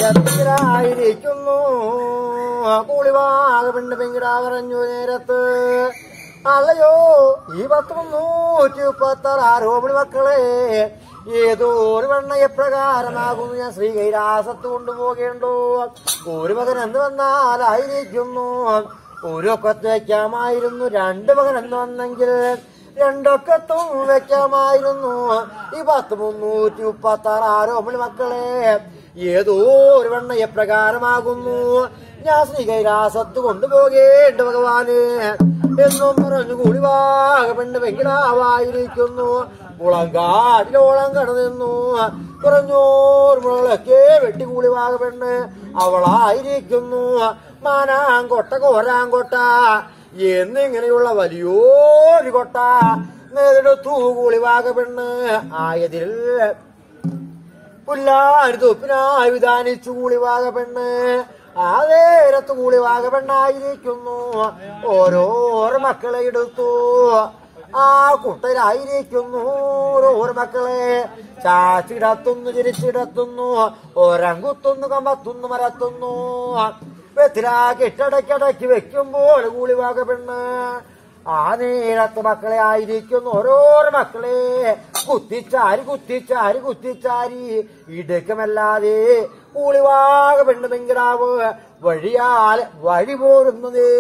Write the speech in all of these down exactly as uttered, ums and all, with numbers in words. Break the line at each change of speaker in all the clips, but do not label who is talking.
ായിരിക്കുന്നു കൂളിവാക പെണ്ണ് പെങ്കിടാ പറഞ്ഞു നേരത്ത്. അല്ലയോ ഈ പത്ത് മുന്നൂറ്റി മുപ്പത്താറ് ആരോപണി മക്കളെ, ഏതോ ഒരു വെണ്ണ എപ്രകാരമാകുന്നു ഞാൻ ശ്രീ കൈലാസത്ത് കൊണ്ടുപോകേണ്ടു. ഒരു മകൻ എന്ന് വന്നാലായിരിക്കുന്നു ഒരൊക്കത്ത് വെക്കാമായിരുന്നു, രണ്ട് മകൻ എന്ന് വന്നെങ്കിൽ രണ്ടൊക്കത്തും വെക്കാമായിരുന്നു. ഈ പത്ത് മുന്നൂറ്റി മുപ്പത്താറ് ആരോപണി മക്കളെ, ഏതോ ഒരു വെണ്ണ എപ്രകാരമാകുന്നു ഞാൻ ശ്രീ കൈലാസത്ത് കൊണ്ടുപോകേണ്ട ഭഗവാന് എന്നും പറഞ്ഞു കൂളിവാക പെണ്ണ് വെങ്കിടാവായിരിക്കുന്നു. കുളങ്കാട്ടിലോളം കടന്നു കുറഞ്ഞോറ് മുളകളൊക്കെ വെട്ടി കൂളിവാക പെണ്ണ് അവളായിരിക്കുന്നു. മാനാങ്കൊട്ട കോരാങ്കൊട്ട എന്നിങ്ങനെയുള്ള വലിയൊരു കൊട്ട നേരിടത്തു കൂളിവാക പെണ്ണ് ആയതിൽ പുല്ലാരി തൊപ്പിനായി വിധാനിച്ചു കൂളിവാക പെണ്ണ്. ആ നേരത്ത് കൂളിവാക പെണ്ണായിരിക്കുന്നു ഓരോരോ മക്കളെ എടുത്തു. ആ കുട്ടയിലായിരിക്കുന്നു ഓരോരോ മക്കളെ ചാച്ചിടത്തുന്നു ചിരിച്ചിടത്തുന്നു, ഒരങ്കുത്തുന്നു കമ്പത്തുന്നു മരത്തുന്നു. വെത്തിലാക്കി ഇട്ടടക്കിടക്കി വെക്കുമ്പോൾ കൂളിവാക പെണ്ണ് ആ നേരത്ത് മക്കളെ ആയിരിക്കുന്നു ഓരോരോ മക്കളെ കുത്തിച്ചാരി കുത്തിച്ചാരി കുത്തിച്ചാരി ഇടക്കമല്ലാതെ കൂളിവാക പെണ്ണ് പെങ്കിടാവ് വഴിയാൽ വഴി പോരുന്നതേ.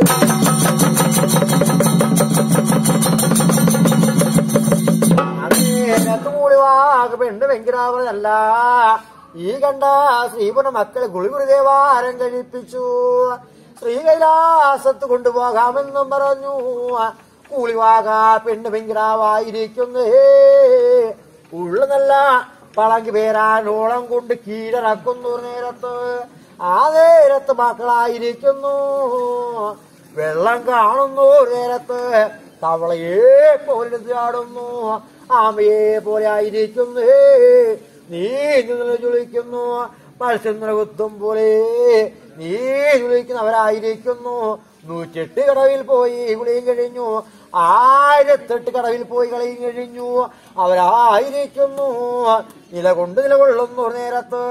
അതേരത്ത് കൂളിവാക പെണ്ണ് പെങ്കിടാവല്ല ഈ കണ്ട ശ്രീപുര മക്കളെ ഗുളിഗുരുദേവാരം കഴിപ്പിച്ചു. ശ്രീ കൈലാസത്ത് കൊണ്ടുപോകാമെന്നും പറഞ്ഞു. കൂളിവാക പെണ്ണ് പെങ്കിടാവായിരിക്കുന്നേ ഉള്ള നല്ല പളങ്കി പേരാനോളം കൊണ്ട് കീഴടക്കുന്നു നേരത്ത്. ആ നേരത്ത് മക്കളായിരിക്കുന്നു വെള്ളം കാണുന്നു നേരത്ത് തവളയെ പോലെ ചാടുന്നു, ആമയെ പോലെ ആയിരിക്കുന്നേ നീന്തി ചുളിക്കുന്നു. മത്സ്യങ്ങളെ കുത്തും പോലെ നീ ചുളിക്കുന്നവരായിരിക്കുന്നു. നൂറ്റെട്ട് കടവിൽ പോയി കുളിയും കഴിഞ്ഞു, ആയിരത്തെട്ട് കടവിൽ പോയി കളിയും കഴിഞ്ഞു. അവരായിരിക്കുന്നു നിലകൊണ്ട് നിലകൊള്ളുന്നു നേരത്ത്.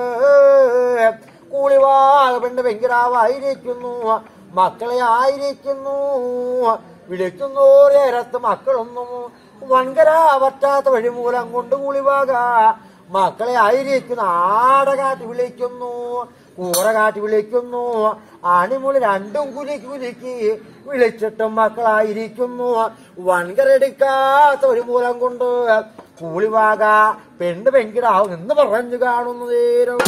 കൂളിവാക പെണ്ണ് പെങ്കിടാവായിരിക്കുന്നു മക്കളെ ആയിരിക്കുന്നു വിളിക്കുന്നു നേരത്ത്. മക്കളൊന്നും വൻകര പറ്റാത്ത വഴിമൂലം കൊണ്ട് കൂളിവാക മക്കളെ ആയിരിക്കുന്നു ആട കാട്ടി വിളിക്കുന്നു, കൂറ കാട്ടി വിളിക്കുന്നു. അണിമുളി രണ്ടും കുലുക്കി കുലുക്കി വിളിച്ചിട്ടും മക്കളായിരിക്കുന്നു വൻകരെടുക്കാത്ത ഒരു മൂലം കൊണ്ട് കൂളിവാക പെണ്ണ് പെങ്കിടാവും എന്ന് പറഞ്ഞു കാണുന്നു നേരം.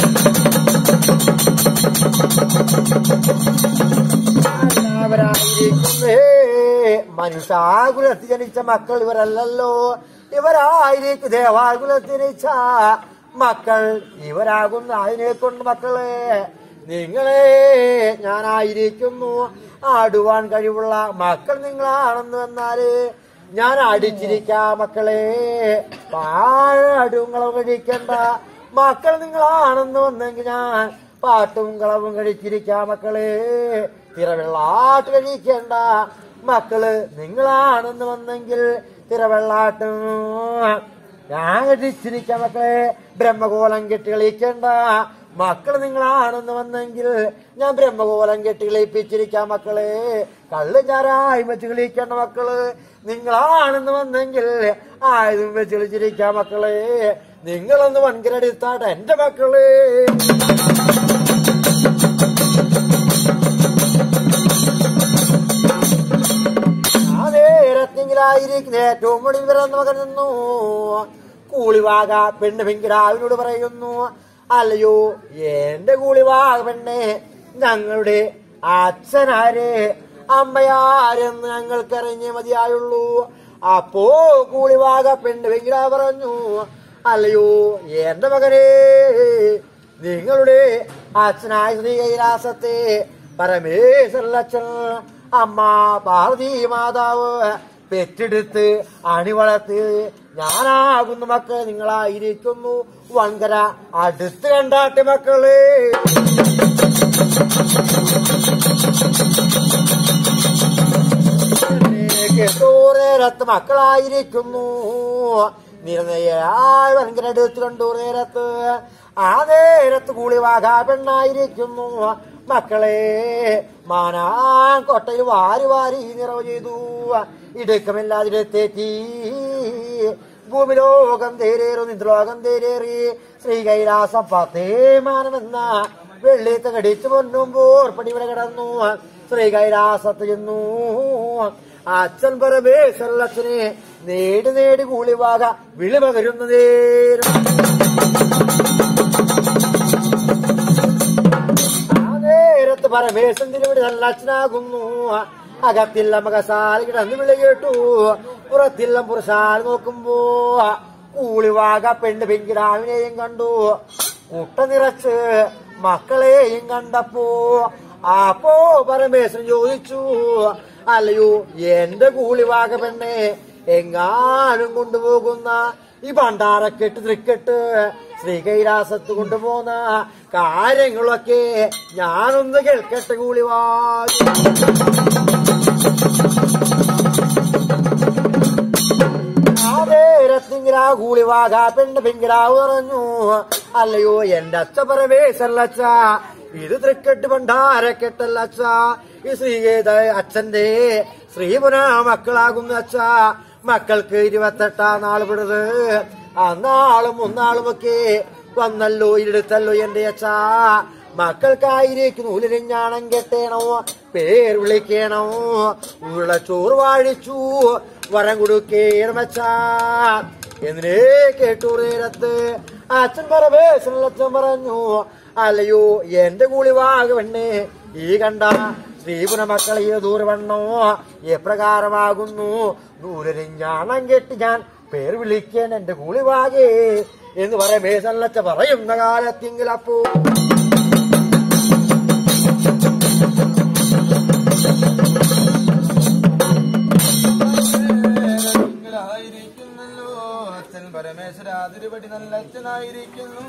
എല്ലാവരായിരിക്കുന്നേ മനുഷ്യാകുലത്തിൽ ജനിച്ച മക്കൾ ഇവരല്ലല്ലോ, ഇവരായിരിക്കും ദേവാകുലത്തിൽ ജനിച്ച മക്കൾ ഇവരാകുന്ന അതിനെ കൊണ്ട് മക്കളെ നിങ്ങളെ ഞാനായിരിക്കുന്നു ആടുവാൻ കഴിവുള്ള മക്കൾ നിങ്ങളാണെന്ന് വന്നാല് ഞാൻ അടിച്ചിരിക്കാം മക്കളെ. പാടും കളവും കഴിക്കണ്ട മക്കൾ നിങ്ങളാണെന്ന് വന്നെങ്കിൽ ഞാൻ പാട്ടും കളവും കഴിച്ചിരിക്കാം മക്കളെ. തിരവെള്ളാട്ട് കഴിക്കേണ്ട മക്കള് നിങ്ങളാണെന്ന് വന്നെങ്കിൽ തിരവെള്ളാട്ടും ഞാൻ കഴിച്ചിരിക്കാം മക്കളെ. ബ്രഹ്മകോലം കെട്ടി കളിക്കേണ്ട മക്കള് നിങ്ങളാണെന്ന് വന്നെങ്കിൽ ഞാൻ ബ്രഹ്മകോലം കെട്ടി കളിപ്പിച്ചിരിക്കാം മക്കളെ. കള്ള് ചാരായി വെച്ച് കളിക്കേണ്ട മക്കള് നിങ്ങളാണെന്ന് വന്നെങ്കിൽ ആയുധം വെച്ച് കളിച്ചിരിക്കാം മക്കളെ. നിങ്ങളൊന്ന് വൻകിരടിത്താട്ടെ എന്റെ മക്കള്. ആ നേരത്തെങ്കിലായിരിക്കും ഏറ്റവും മുടി പിറന്ന മകൻ നിന്നു കൂളിവാക പെണ്ണ് പെങ്കിടാവിനോട് പറയുന്നു, അല്ലയോ എന്റെ കൂളിവാക പെണ്ണെ, ഞങ്ങളുടെ അച്ഛനാര് അമ്മയാരെന്ന് ഞങ്ങൾക്കറിഞ്ഞേ മതിയായുള്ളൂ. അപ്പോ കൂളിവാക പെണ്ണ് പെങ്കിടാ പറഞ്ഞു, അല്ലയോ എന്റെ മകനെ, നിങ്ങളുടെ അച്ഛനായ ശ്രീ കൈലാസത്തെ പരമേശ്വരൻ അമ്മ പാർവതി മാതാവ് പെറ്റെടുത്ത് അണിവളർത്ത് ഞാനാകുന്ന മക്കൾ നിങ്ങളായിരിക്കുന്നു വൻകര അടുത്ത് കണ്ടാട്ടെ മക്കളെ. കേട്ടോരത്ത് മക്കളായിരിക്കുന്നു നിരനയായി ഭയങ്കര എടുത്തു കണ്ടു. നേരത്ത് ആ നേരത്ത് കൂളിവാക പെണ്ണായിരിക്കുന്നു. മക്കളെ മാനാൻ കൊട്ടയിൽ വാരി വാരി നിറവ് ചെയ്തു. ഇടുക്കമില്ലാതിടത്തേറ്റി ഭൂമിലോകം തേരേറും നിന്ദ്രോകം തേരേറി ശ്രീ കൈലാസം പത്തേ മാനമെന്ന വെള്ളിത്ത് കടിച്ചു പൊന്നുമ്പോൾ പടിവിടെ കിടന്നു. ശ്രീ കൈലാസത്ത് ചെന്നു. അച്ഛൻ പരമേശ്വരച്ഛനെ നേടി നേടി കൂളിവാക വിളി പകരുന്നതേരും. ആ നേരത്ത് പരമേശ്വരൻ തിരുവടി നല്ല അച്ഛനാകുന്നു. അകത്തില്ല മകസാൽ കിടന്ന് വിളി കേട്ടു. പുറത്തില്ല പുരുഷാൽ നോക്കുമ്പോ കൂളിവാക പെണ്ണ് പെങ്കിടാവിനെയും കണ്ടു. കുട്ട നിറച്ച് മക്കളെയും കണ്ടപ്പോ അപ്പോ പരമേശ്വരൻ ചോദിച്ചു, അല്ലയോ എന്റെ കൂളിവാക പെണ്ണെ എങ്ങാനും കൊണ്ടുപോകുന്ന ഈ ഭണ്ഡാരക്കെട്ട് തൃക്കെട്ട് ശ്രീകൈലാസത്ത് കൊണ്ടുപോകുന്ന കാര്യങ്ങളൊക്കെ ഞാനൊന്ന് കേൾക്കട്ടെ കൂളിവാക. രത്നിങ്കിരാ കൂളിവാക പെണ്ണ് പെങ്കിരാവ് പറഞ്ഞു, അല്ലയോ എന്റെ അച്ഛ പരമേശ്വരച്ച, ഇത് തൃക്കെട്ട് ഭണ്ഡാരക്കെട്ടല്ല അച്ഛ, ഈ ശ്രീകേത അച്ഛന്റെ ശ്രീപുന മക്കളാകുന്ന അച്ഛ. മക്കൾക്ക് ഇരുപത്തെട്ടാം നാൾ വിടുത് അന്നാളും ഒന്നാളുമൊക്കെ വന്നല്ലോ ഇരുത്തല്ലോ എന്റെ അച്ഛ. മക്കൾക്കായിരിക്കും നൂലിരിഞ്ഞാണം കെട്ടേണോ, പേർ വിളിക്കണോ, ഉള്ള ചോറ് വാഴിച്ചു വരം കൊടുക്കേണമച്ച. എന്നേ കേട്ടു. നേരത്ത് അച്ഛൻ പരമേശ്വരൻ പറഞ്ഞു, അല്ലയോ എന്റെ കൂളിവാക പെണ്ണെ ഈ കണ്ട ശ്രീപുര മക്കളെ ദൂരവണ്ണോ എപ്രകാരമാകുന്നു നൂലിരിഞ്ഞാണം കെട്ടി ഞാൻ പേർ വിളിക്കാൻ എന്റെ കൂളിവാകെ എന്ന് പരമേശ്വരനച്ച പറയുന്ന കാലത്തിങ്കിലപ്പോ
പരമേശ്വരാതിരുപടി നല്ല അച്ഛനായിരിക്കുന്നു.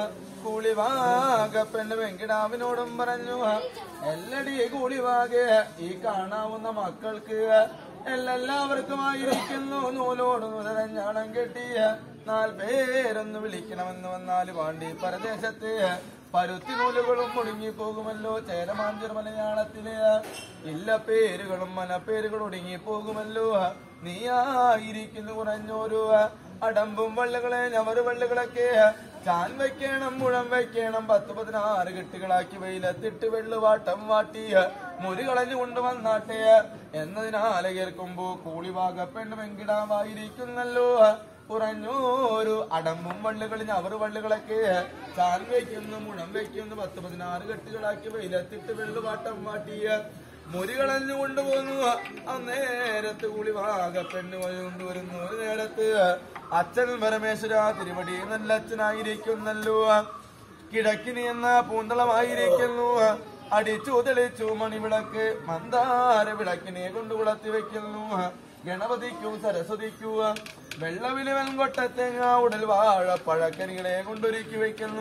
കൂളിവാക പെണ്ണ് വെങ്കിടാവിനോടും പറഞ്ഞു, എല്ലടി കൂളിവാകെ ഈ കാണാവുന്ന മക്കൾക്ക് എല്ലാവർക്കുമായിരിക്കുന്നു നൂലോട് നൂലരഞ്ഞാണം കെട്ടിയ നാൽപേരൊന്ന് വിളിക്കണമെന്ന് വന്നാൽ പാണ്ഡി പരദേശത്ത് പരുത്തി നൂലുകളും മുടുങ്ങിപ്പോകുമല്ലോ. ചേരമാഞ്ചർ മലയാളത്തില് ഇല്ല പേരുകളും മനപ്പേരുകൾ ഒടുങ്ങിപ്പോകുമല്ലോ. നീയായിരിക്കുന്നു കുറഞ്ഞോരു അടമ്പും വള്ളുകളെ ഞവറ് വള്ളുകളൊക്കെ ചാൻ വയ്ക്കണം മുഴം വയ്ക്കണം പത്ത് പതിനാറ് കെട്ടുകളാക്കി വെയിലത്തിട്ട് വെള്ളുവാട്ടം വാട്ടിയ മുരി കളഞ്ഞു കൊണ്ടുവന്നാട്ടെ എന്നതിനാലെ കേൾക്കുമ്പോ കൂളിവാക പെണ്ണ് വെങ്കിടാവായിരിക്കുന്നല്ലോ. കുറഞ്ഞോരു അടമ്പും വള്ളുകൾ ഞവറ് വള്ളുകളൊക്കെ ചാൻ വയ്ക്കുന്നു മുഴം വയ്ക്കുന്നു പത്ത് പതിനാറ് കെട്ടുകളാക്കി വെയിലത്തിട്ട് വെള്ളുവാട്ടം വാട്ടിയ മുരി കളഞ്ഞു കൊണ്ടുപോകുന്നു. അന്നേരത്ത് കൂളിവാക പെണ്ണ് കൊണ്ടുവരുന്നു. ഒരു നേരത്ത് അച്ഛൻ പരമേശ്വര തിരുവടി നല്ല അച്ഛനായിരിക്കുന്നല്ലോ. കിഴക്കിനി എന്ന പൂന്തളമായിരിക്കുന്നു. അടിച്ചു തെളിച്ചു മണിവിളക്ക് മന്ദാര വിളക്കിനെ കൊണ്ട് കുളത്തി വെക്കുന്നു. ഗണപതിക്കു സരസ്വതിക്കു വെള്ളവില് വെൺകൊട്ടത്തേങ്ങ ഉടൽ വാഴ പഴക്കനികളെ കൊണ്ടൊരുക്കി വെക്കുന്നു.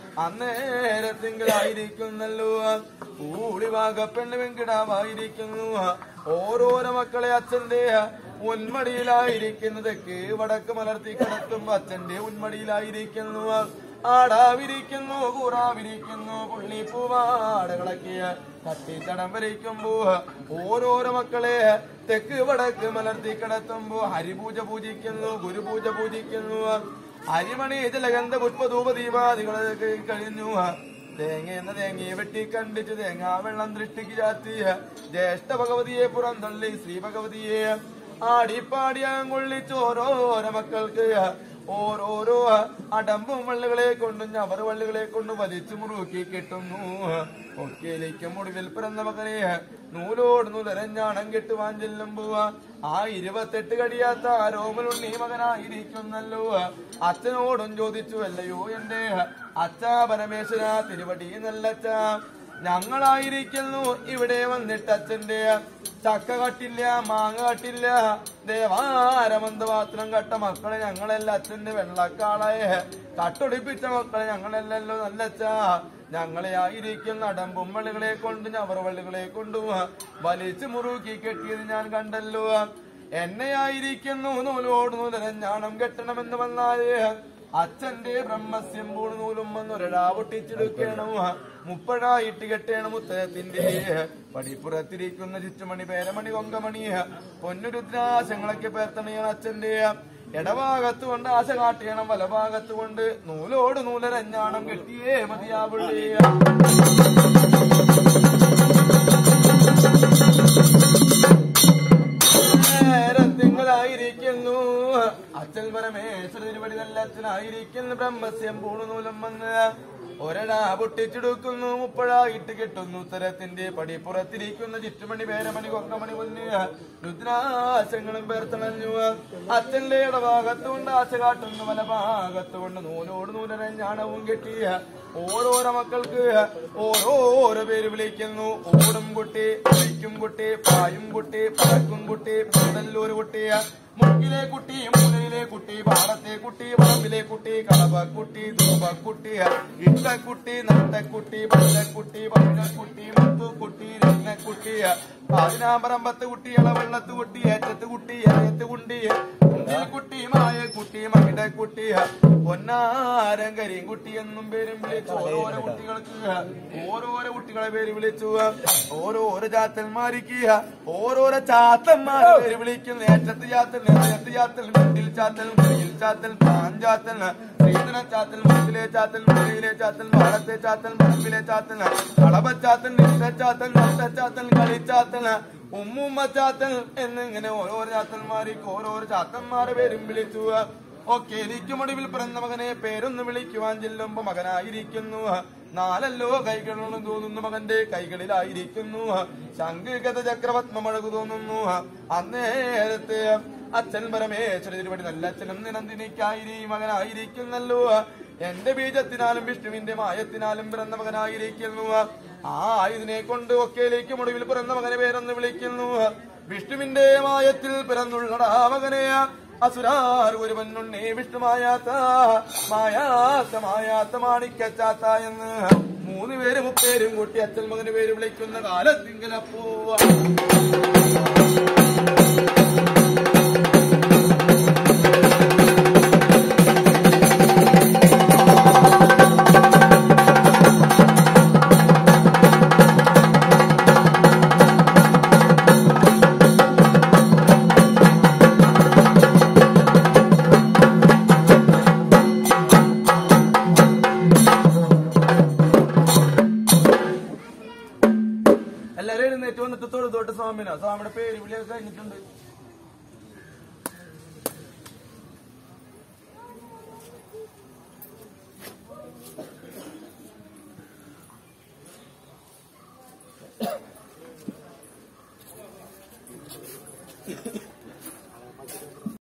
അന്നേരത്തിങ്കിലായിരിക്കുന്നല്ലോ കൂളിവാക പെണ്ണ് വെങ്കിടാവായിരിക്കുന്നു. ഓരോരോ മക്കളെ അച്ഛന്റെ ഉന്മടിയിലായിരിക്കുന്നു. തെക്ക് വടക്ക് മലർത്തി കിടത്തുമ്പോ അച്ഛന്റെ ഉന്മടിയിലായിരിക്കുന്നു. ആടാവിരിക്കുന്നു കൂറാവിരിക്കുന്നു പുള്ളിപ്പൂവാടകളൊക്കെ തട്ടിത്തടം വരയ്ക്കുമ്പോ ഓരോരോ മക്കളെ തെക്ക് വടക്ക് മലർത്തി കിടത്തുമ്പോ ഹരിപൂജ പൂജിക്കുന്നു ഗുരുപൂജ പൂജിക്കുന്നു. അരിമണി ജലഗന്ധ പുഷ്പധൂപ ദീപാദികളൊക്കെ കഴിഞ്ഞു. തേങ്ങ എന്ന തേങ്ങയെ വെട്ടി കണ്ടിച്ച് തേങ്ങാ വെള്ളം ദൃഷ്ടിക്ക് ചാത്തിയ ജ്യേഷ്ഠ ഭഗവതിയെ പുറന്തള്ളി ശ്രീ ഭഗവതിയെ ആടിപ്പാടിയാൻ കൊള്ളിച്ച് ഓരോരോ മക്കൾക്ക് ഓരോരോ അടമ്പും വള്ളുകളെ കൊണ്ടും ഞവർ വള്ളുകളെ കൊണ്ട് വലിച്ചു മുറുക്കി കെട്ടുന്നു. ഒക്കെയിലേക്കും ഒടുവിൽ പിറന്ന മകനെ നൂലോട് നൂലരഞ്ഞാണം കെട്ടുവാൻ ചെല്ലുമ്പോ ആ ഇരുപത്തെട്ട് കടിയാത്ത ആരോമലുണ്ണി മകനായിരിക്കുന്നല്ലോ. അച്ഛനോടും ചോദിച്ചു, അല്ലയോ എന്റെ അച്ഛാ പരമേശ്വര തിരുവടി നല്ലച്ഛ, ഞങ്ങളായിരിക്കുന്നു ഇവിടെ വന്നിട്ട് അച്ഛന്റെ ചക്ക കട്ടില്ല മാങ്ങ കട്ടില്ല ദേവാരമന്തപാത്രം കട്ട മക്കളെ ഞങ്ങളെല്ലാം അച്ഛന്റെ വെള്ളക്കാളയെ കട്ടൊടിപ്പിച്ച മക്കളെ ഞങ്ങളെല്ലല്ലോ നല്ലച്ച. ഞങ്ങളെ ആയിരിക്കുന്ന അടമ്പും വള്ളികളെ കൊണ്ട് ഞവർ വള്ളികളെ കൊണ്ടു വലിച്ചു മുറുക്കി കെട്ടിയത് ഞാൻ കണ്ടല്ലോ. എന്നെയായിരിക്കുന്നു നൂലോട് നൂലരഞ്ഞാണം കെട്ടണമെന്ന് വന്നാല് അച്ഛന്റെ ബ്രഹ്മസ്യം പൂണ് നൂലും വന്നൊരടാ പൊട്ടിച്ചെടുക്കണം മുപ്പഴായിട്ട് കെട്ടണം ഉത്തരത്തിന്റെ പടിപ്പുറത്തിരിക്കുന്ന ചുറ്റുമണി പേരമണി കൊങ്കമണി പൊന്നുരുദ്രാശങ്ങളൊക്കെ പേർത്തണിയാണ് അച്ഛന്റെ ഇടഭാഗത്ത് കൊണ്ട് ആശ കാട്ടിയണം വലഭാഗത്ത് കൊണ്ട് നൂലോട് നൂലരഞ്ഞാണം കെട്ടിയേ മതിയാവുള്ളേ. തിങ്കളായിരിക്കുന്നു അച്ഛൻ പരമേശ്വര തിരുവടി നല്ല അച്ഛനായിരിക്കുന്നു ബ്രഹ്മസ്യം പൂണു നൂലം വന്ന് ഒരടാ പൊട്ടിച്ചെടുക്കുന്നു മുപ്പഴായിട്ട് കെട്ടുന്നു ഉത്തരത്തിന്റെ പടിപ്പുറത്തിരിക്കുന്ന ചുറ്റുമണി പേരമണി കൊക്കമണി പൊന്ന് രുദ്രാശങ്ങളും പേർത്തണഞ്ഞു അച്ഛന്റെ ഇടഭാഗത്തുകൊണ്ട് ആശ കാട്ടുന്നു വലഭാഗത്തുകൊണ്ട് നൂലോട് നൂലരഞ്ഞാണവും കെട്ടിയ ഓരോരോ മക്കൾക്ക് ഓരോരോ പേര് വിളിക്കുന്നു. ഓടും കുട്ടി, വൈക്കും കുട്ടി, പായും കുട്ടി, പറക്കും കുട്ടി, നല്ലൊരു കുട്ടിയ മുക്കിലെ കുട്ടി, മൂലയിലെ കുട്ടി, പാടത്തെ കുട്ടി, പറമ്പിലെ കുട്ടി, കളവക്കുട്ടി, ധൂപക്കുട്ടി, ഇട്ടക്കുട്ടി, നട്ടക്കുട്ടി, പച്ചക്കുട്ടി, പച്ചക്കുട്ടി, മുത്തുക്കുട്ടി, രത്നക്കുട്ടി, പതിനാമ്പറമ്പത്ത് കുട്ടി, ഇളവെള്ളത്ത് കുട്ടി, ഏറ്റത്ത് കുട്ടി, ഏറ്റത്ത് കുട്ടി, കുട്ടി, മായ കുട്ടി, മകിടക്കുട്ടി, പൊന്നാരം കരിയും കുട്ടി എന്നും പേരും വിളിച്ചു. ഓരോരോ കുട്ടികൾക്ക് ഓരോരോ കുട്ടികളെ പേര് വിളിച്ചു. ഓരോരോ ചാത്തന്മാർക്ക് ഓരോരോ ചാത്തന്മാരെ പേര് വിളിക്കുന്നു. ഏറ്റത്ത് ചാത്തൽ, നേരത്ത് ചാത്തൽ, മുണ്ടിൽ ചാത്തൽ, മുടിയിൽ ചാത്തൽ, പാഞ്ചാത്തൽ, ശ്രീധന ചാത്തൽ, മുട്ടിലെ ചാത്തൽ, മുടിയിലെ ചാത്തൽ, പാടത്തെ ചാത്തൽ, പറമ്പിലെ ചാത്തൽ, കളവച്ചാത്തൽ, നിഷ്ഠച്ചാത്തൽ, നഷ്ടച്ചാത്തൽ, കളിച്ചാത്തൽ, ഉമ്മുമ്മ ചാത്തൽ എന്നിങ്ങനെ ഓരോരോ ചാത്തന്മാർക്ക് ഓരോരോ ചാത്തന്മാരെ പേരും വിളിച്ചു. ഒക്കെ എനിക്ക് ഒടുവിൽ പിറന്ന മകനെ പേരൊന്ന് വിളിക്കുവാൻ ചെല്ലുമ്പോ മകനായിരിക്കുന്നു. നാലല്ലോ കൈകളൊന്നും തോന്നുന്നു മകന്റെ കൈകളിലായിരിക്കുന്നു. ശംഖുഗത ചക്രപത്മമഴകു തോന്നുന്നു. അന്നേരത്തെ അച്ഛൻ പരമേശ്വര തിരുവടി നല്ല അച്ഛനും നിനന്ദിനിക്കായി മകനായിരിക്കുന്നല്ലോ. എന്റെ ബീജത്തിനാലും വിഷ്ണുവിന്റെ മായത്തിനാലും പിറന്ന മകനായിരിക്കുന്നു. ആ ഇതിനെ കൊണ്ട് ഒക്കെയിലേക്കും ഒടുവിൽ പിറന്ന മകനെ പേരൊന്ന് വിളിക്കുന്നു. വിഷ്ണുവിന്റെ മായത്തിൽ പിറന്നുള്ളടാ മകനെ അസുരാർ ഒരുവനുണ്ണേ വിഷ്ണുമായാത്ത മായാത്ത മായാത്ത മാണിക്കച്ചാത്ത എന്ന് മൂന്ന് പേര് മുപ്പേരും കൂട്ടി അച്ഛൻ മകന് പേര് വിളിക്കുന്ന കാലത്തിങ്കലപ്പോ തൊട്ട് സ്വാമിനാ സ്വാമിയുടെ പേര് വിളിയൊക്കെ കഴിഞ്ഞിട്ടുണ്ട്.
Yeah.